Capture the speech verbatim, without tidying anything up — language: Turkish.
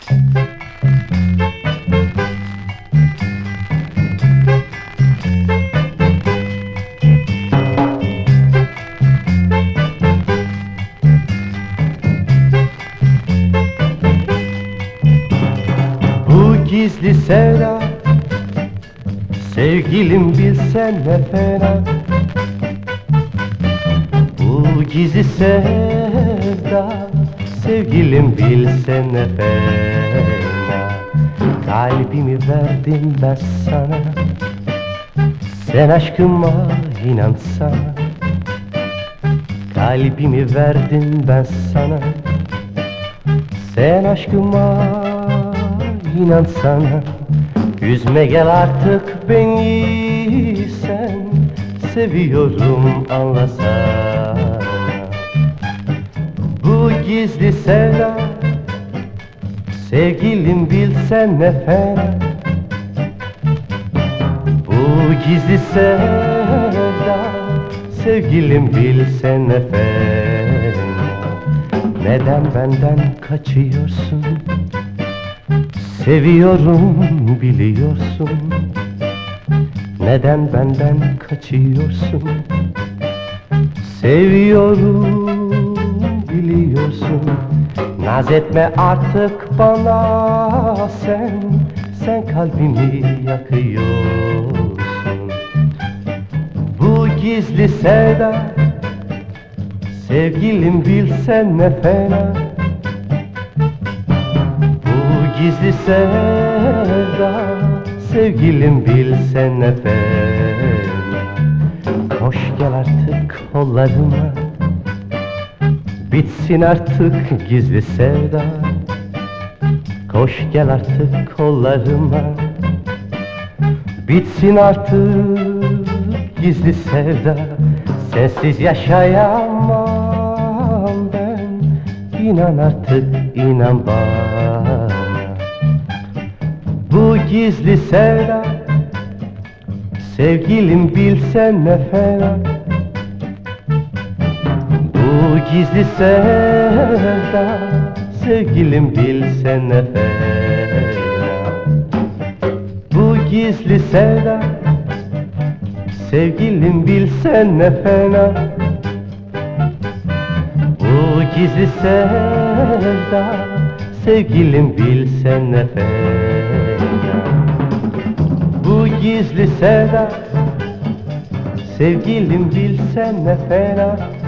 Gizli sevda, sevgilim bilsen ne fena. Bu gizli sevda, sevgilim bilsen ne fena. Kalbimi verdim ben sana, sen aşkıma inansana. Kalbimi verdim ben sana, sen aşkıma İnansana, üzme gel artık beni, sen seviyorum anlasana. Bu gizli sevda, sevgilim bilsen ne fena. Bu gizli sevda, sevgilim bilsen ne fena. Neden benden kaçıyorsun? Seviyorum biliyorsun. Neden benden kaçıyorsun? Seviyorum biliyorsun. Naz etme artık bana sen, sen kalbimi yakıyorsun. Bu gizli sevda, sevgilim bilsen ne fena. Gizli sevda, sevgilim bilsen ne fena. Hoş gel artık kollarıma, bitsin artık gizli sevda. Koş gel artık kollarıma, bitsin artık gizli sevda. Sensiz yaşayamam ben, inan artık inan bana. Bu gizli sevda, sevgilim bilsen ne fena. Bu gizli sevda, sevgilim bilsen ne fena. Bu gizli sevda, sevgilim bilsen ne fena. Bu gizli sevda, sevgilim bilsen ne fena. Bu gizli sevda, sevgilim bilsen ne fena.